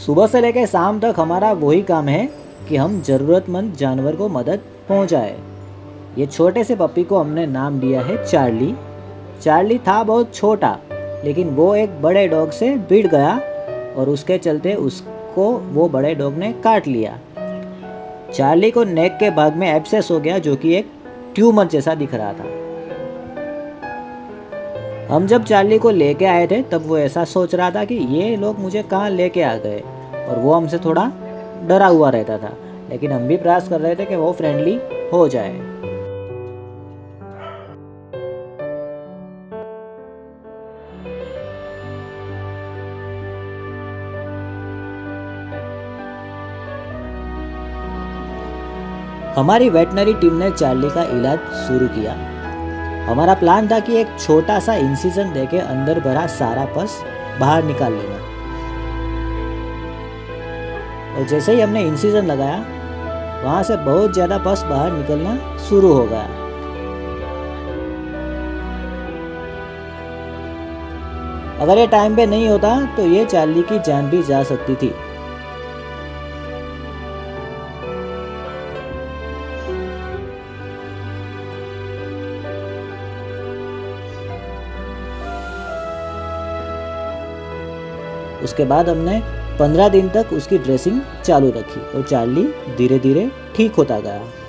सुबह से लेकर शाम तक हमारा वही काम है कि हम ज़रूरतमंद जानवर को मदद पहुंचाए। ये छोटे से पप्पी को हमने नाम दिया है चार्ली। चार्ली था बहुत छोटा, लेकिन वो एक बड़े डॉग से भिड़ गया और उसके चलते उसको वो बड़े डॉग ने काट लिया। चार्ली को नेक के भाग में एब्सेस हो गया, जो कि एक ट्यूमर जैसा दिख रहा था। हम जब चार्ली को लेके आए थे तब वो ऐसा सोच रहा था कि ये लोग मुझे कहाँ लेके आ गए, और वो हमसे थोड़ा डरा हुआ रहता था। लेकिन हम भी प्रयास कर रहे थे कि वो फ्रेंडली हो जाए। हमारी वेटनरी टीम ने चार्ली का इलाज शुरू किया। हमारा प्लान था कि एक छोटा सा इंसिजन देके अंदर भरा सारा पस बाहर निकाल लेना। और जैसे ही हमने इंसिजन लगाया, वहां से बहुत ज़्यादा पस बाहर निकलना शुरू हो गया। अगर ये टाइम पे नहीं होता तो ये चार्ली की जान भी जा सकती थी। उसके बाद हमने 15 दिन तक उसकी ड्रेसिंग चालू रखी और चार्ली धीरे धीरे ठीक होता गया।